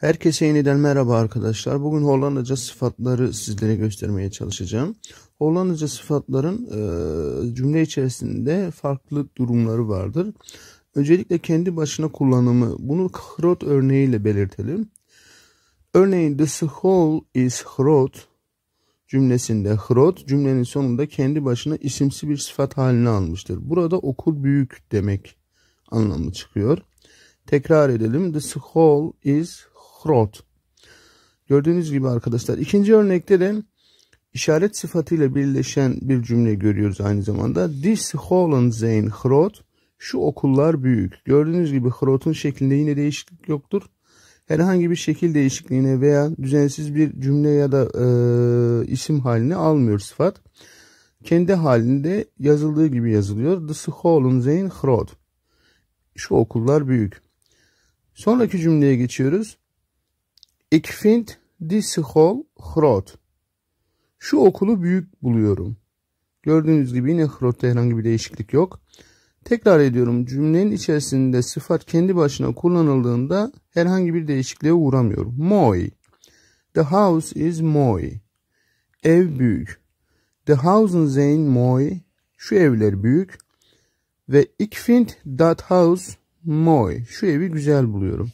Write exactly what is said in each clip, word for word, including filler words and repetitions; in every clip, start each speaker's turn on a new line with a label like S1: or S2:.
S1: Herkese yeniden merhaba arkadaşlar. Bugün Hollandaca sıfatları sizlere göstermeye çalışacağım. Hollandaca sıfatların e, cümle içerisinde farklı durumları vardır. Öncelikle kendi başına kullanımı. Bunu groot örneğiyle belirtelim. Örneğin the school is groot cümlesinde groot cümlenin sonunda kendi başına isimsi bir sıfat haline almıştır. Burada okul büyük demek anlamı çıkıyor. Tekrar edelim. The school is groot. Gördüğünüz gibi arkadaşlar ikinci örnekte de işaret sıfatıyla birleşen bir cümle görüyoruz aynı zamanda. Die scholen zijn groot. Şu okullar büyük. Gördüğünüz gibi groot'un şeklinde yine değişiklik yoktur. Herhangi bir şekil değişikliğine veya düzensiz bir cümle ya da e, isim haline almıyor sıfat. Kendi halinde yazıldığı gibi yazılıyor. The scholen zijn groot. Şu okullar büyük. Sonraki cümleye geçiyoruz. Ik vind die school groot. Şu okulu büyük buluyorum. Gördüğünüz gibi yine groot'ta herhangi bir değişiklik yok. Tekrar ediyorum, cümlenin içerisinde sıfat kendi başına kullanıldığında herhangi bir değişikliğe uğramıyor. Mooi. The house is mooi. Ev büyük. The houses zijn mooi. Şu evler büyük. Ve ik vind dat house mooi. Şu evi güzel buluyorum.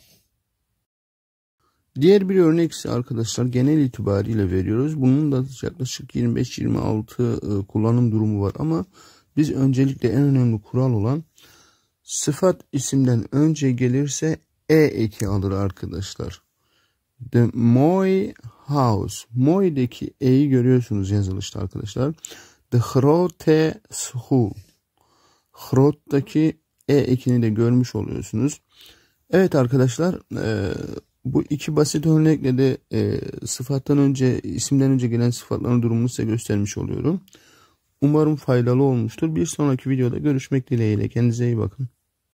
S1: Diğer bir örnek ise arkadaşlar genel itibariyle veriyoruz. Bunun da yaklaşık yirmi beş yirmi altı kullanım durumu var ama biz öncelikle en önemli kural olan sıfat isimden önce gelirse e eki alır arkadaşlar. The mooi house. Mooi'deki e'yi görüyorsunuz yazılışta arkadaşlar. The grote school. Groot'taki e ekini de görmüş oluyorsunuz. Evet arkadaşlar, e, bu iki basit örnekle de e, sıfattan önce, isimden önce gelen sıfatların durumunu size göstermiş oluyorum. Umarım faydalı olmuştur. Bir sonraki videoda görüşmek dileğiyle. Kendinize iyi bakın.